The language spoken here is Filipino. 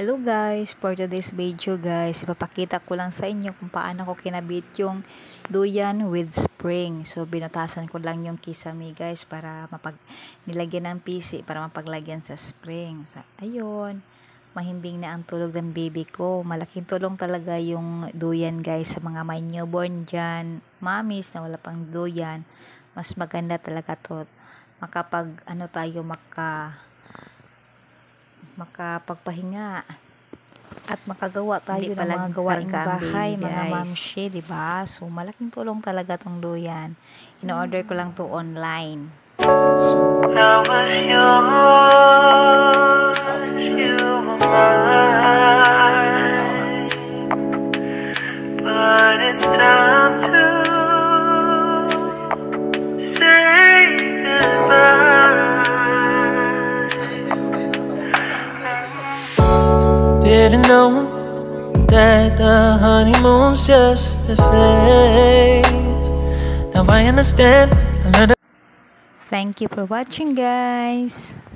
Hello guys, for today's video guys, ipapakita ko lang sa inyo kung paano ko kinabit yung duyan with spring. So binutasan ko lang yung kisame guys para nilagyan ng PC para mapaglagyan sa spring. So, ayun, mahimbing na ang tulog ng baby ko. Malaking tulong talaga yung duyan guys sa mga may newborn dyan, mommies na wala pang duyan. Mas maganda talaga to. Makapagpahinga at makagawa tayo ng mga gawaing bahay, mga mamshi, diba? So, malaking tulong talaga tong duyan. In-order ko lang to online. I was yours, you were mine, but it's time to say goodbye. Didn't know that the honeymoon's just a phase. Now I understand. I learned. Thank you for watching guys.